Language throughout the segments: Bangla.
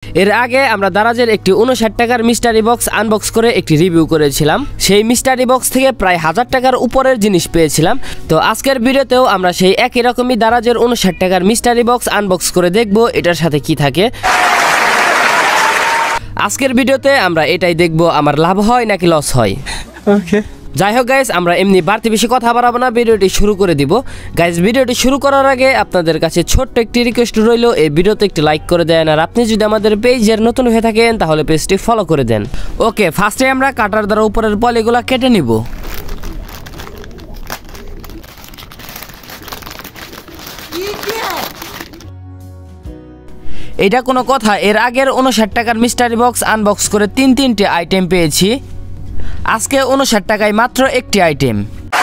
এর আগে আমরা দারাজের একটি 59 টাকার মিস্টারি বক্স আনবক্স করে একটি রিভিউ করেছিলাম। সেই মিস্টারি বক্স থেকে প্রায় 1000 টাকার উপরের জিনিস পেয়েছিলাম। তো আজকের ভিডিওতেও আমরা সেই একই রকমই দারাজের 59 টাকার মিস্টারি বক্স আনবক্স করে দেখব এটার সাথে কি থাকে। আজকের ভিডিওতে আমরা এটাই দেখব আমার লাভ হয় নাকি লস হয়। ওকে, যাই হোক গাইস, আমরা এমনি বাড়তি বেশি কথা বাড়াবো না, ভিডিওটি শুরু করে দিব। গাইস, ভিডিওটি শুরু করার আগে আপনাদের কাছে ছোট্ট একটি রিকোয়েস্ট রইল, এই ভিডিওতে একটি লাইক করে দেন। আর আপনি যদি আমাদের পেজের নতুন হয়ে থাকেন তাহলে পেজটি ফলো করে দেন। ওকে, ফার্স্টে আমরা কাটার দ্বারা উপরের পলিগুলা কেটে নিব। এটা কোনো কথা, এর আগের 59 টাকার মিস্টারি বক্স আনবক্স করে তিনটে আইটেম পেয়েছি। আজকে 59 টাকায় মাত্র একটি আইটেম,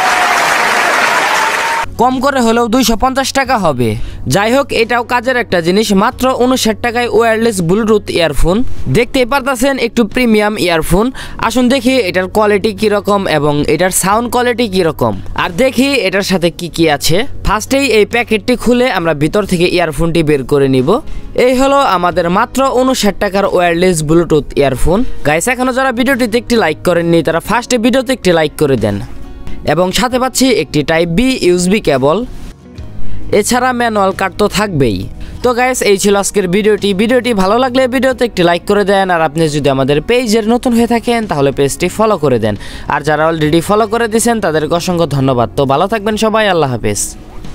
কম করে হলেও 250 টাকা হবে। যাই হোক, এটাও কাজের একটা জিনিস। মাত্র 59 টাকায় ওয়্যারলেস ব্লুটুথ ইয়ারফোন, দেখতেই পারতেছেন একটু প্রিমিয়াম ইয়ারফোন। আসুন দেখি এটার কোয়ালিটি কীরকম এবং এটার সাউন্ড কোয়ালিটি কীরকম, আর দেখি এটার সাথে কি আছে। ফার্স্টেই এই প্যাকেটটি খুলে আমরা ভিতর থেকে ইয়ারফোনটি বের করে নিব। এই হলো আমাদের মাত্র 59 টাকার ওয়্যারলেস ব্লুটুথ ইয়ারফোন। গাইস, এখনও যারা ভিডিওটিতে একটি লাইক করেননি তারা ফার্স্টে ভিডিওতে একটি লাইক করে দেন। এবং সাথে পাচ্ছি একটি টাইপ বি ইউএসবি কেবল, এছাড়া ম্যানুয়াল কার্ড তো থাকবেই। তো গাইস, এই ছিল আজকের ভিডিওটি ভালো লাগলে ভিডিওতে একটি লাইক করে দেন। আর আপনি যদি আমাদের পেজের নতুন হয়ে থাকেন তাহলে পেজটি ফলো করে দেন। আর যারা অলরেডি ফলো করে দিয়েছেন তাদেরকে অসংখ্য ধন্যবাদ। তো ভালো থাকবেন সবাই, আল্লাহ হাফেজ।